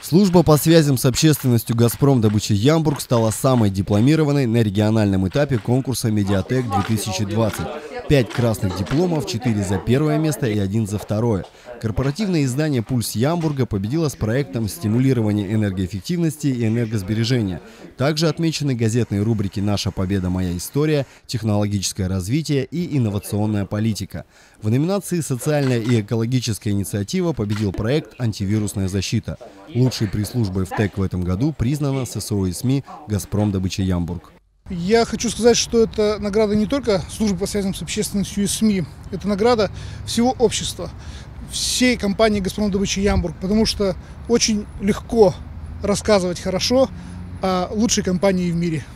Служба по связям с общественностью «Газпром добычи Ямбург» стала самой дипломированной на региональном этапе конкурса «Медиатек-2020». 5 красных дипломов, 4 за первое место и 1 за второе. Корпоративное издание «Пульс Ямбурга» победило с проектом стимулирования энергоэффективности и энергосбережения. Также отмечены газетные рубрики «Наша победа. Моя история», «Технологическое развитие» и «Инновационная политика». В номинации «Социальная и экологическая инициатива» победил проект «Антивирусная защита». Лучшей пресс-службой в ТЭК в этом году признана ССО и СМИ «Газпром добычи Ямбург». Я хочу сказать, что это награда не только службы по связям с общественностью и СМИ, это награда всего общества, всей компании «Газпром добычи Ямбург», потому что очень легко рассказывать хорошо о лучшей компании в мире.